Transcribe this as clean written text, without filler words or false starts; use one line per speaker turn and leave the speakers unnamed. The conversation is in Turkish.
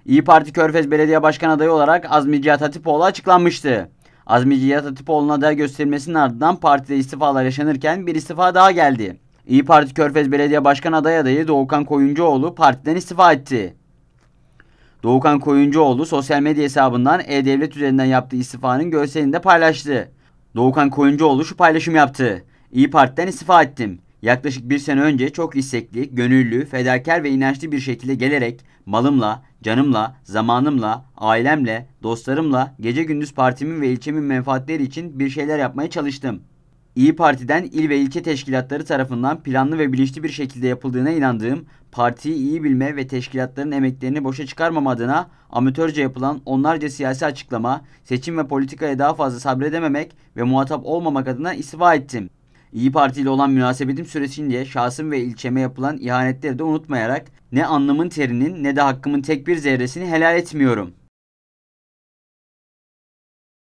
İyi Parti Körfez Belediye Başkan adayı olarak Azmi Cihat Hatipoğlu açıklanmıştı. Azmi Cihat Hatipoğlu'na aday gösterilmesinin ardından partide istifalar yaşanırken bir istifa daha geldi. İyi Parti Körfez Belediye Başkan adayı Doğukan Koyuncuoğlu partiden istifa etti. Doğukan Koyuncuoğlu sosyal medya hesabından E-Devlet üzerinden yaptığı istifanın görselini de paylaştı. Doğukan Koyuncuoğlu şu paylaşım yaptı. İyi Parti'den istifa ettim. Yaklaşık bir sene önce çok istekli, gönüllü, fedakar ve inançlı bir şekilde gelerek malımla, canımla, zamanımla, ailemle, dostlarımla gece gündüz partimin ve ilçemin menfaatleri için bir şeyler yapmaya çalıştım. İyi Parti'den il ve ilçe teşkilatları tarafından planlı ve bilinçli bir şekilde yapıldığına inandığım, partiyi iyi bilme ve teşkilatların emeklerini boşa çıkarmama adına amatörce yapılan onlarca siyasi açıklama, seçim ve politikaya daha fazla sabredememek ve muhatap olmamak adına istifa ettim. İyi Parti ile olan münasebetim süresince şahsım ve ilçeme yapılan ihanetleri de unutmayarak ne alnımın terinin ne de hakkımın tek bir zerresini helal etmiyorum.